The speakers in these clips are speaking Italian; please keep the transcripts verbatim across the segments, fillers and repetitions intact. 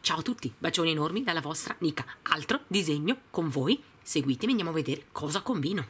Ciao a tutti, bacioni enormi dalla vostra Nica. Altro disegno con voi. Seguitemi, andiamo a vedere cosa combino.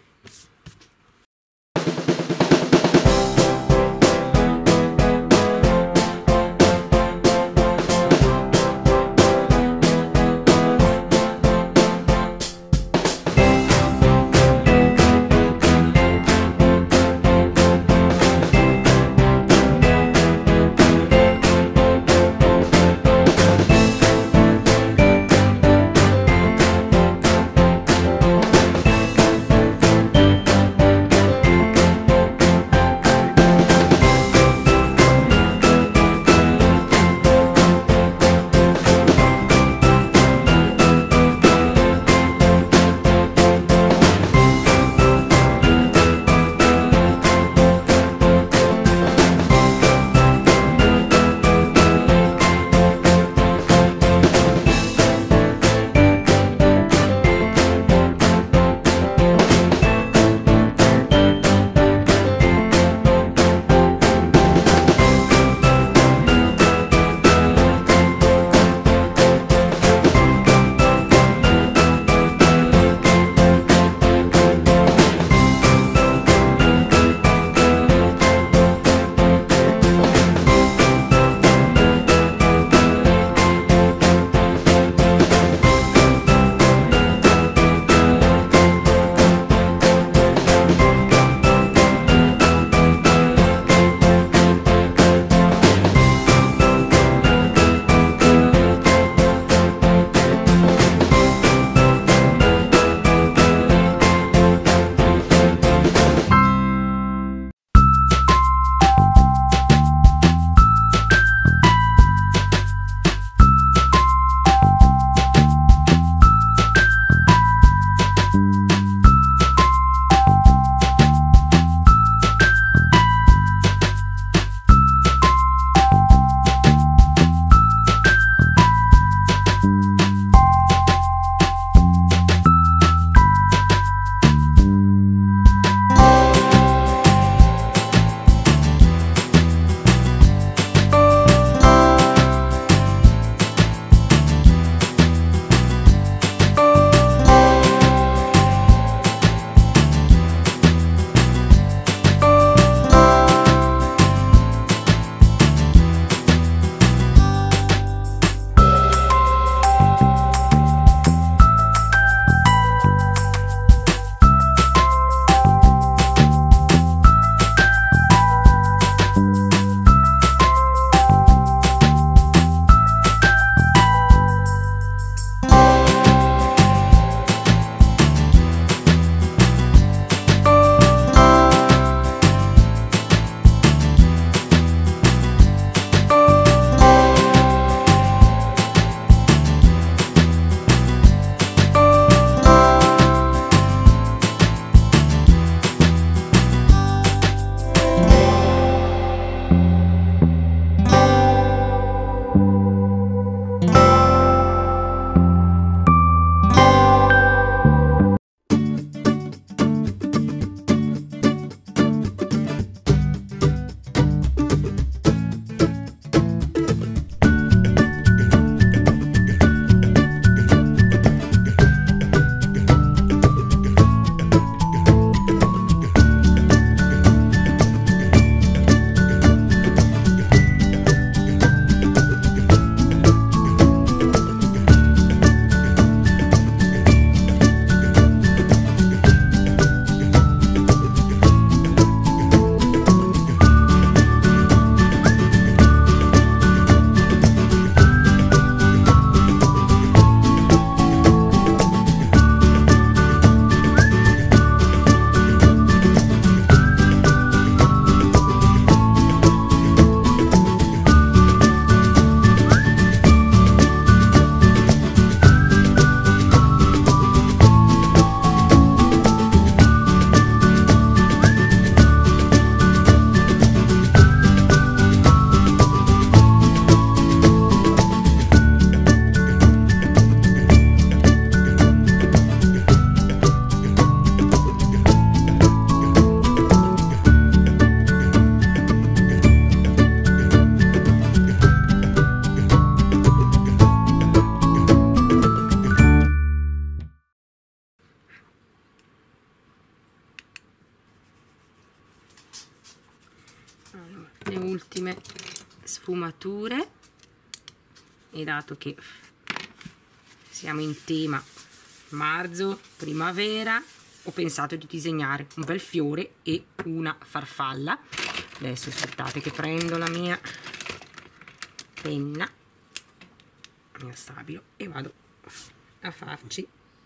sfumature, e dato che siamo in tema marzo, primavera, ho pensato di disegnare un bel fiore e una farfalla. Adesso aspettate che prendo la mia penna, il mio stabilo, e vado a farci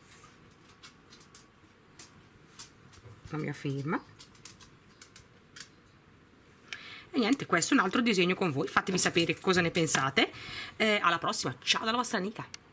la mia firma. E niente, questo è un altro disegno con voi. Fatemi sapere cosa ne pensate. Eh, alla prossima, ciao dalla vostra Nica.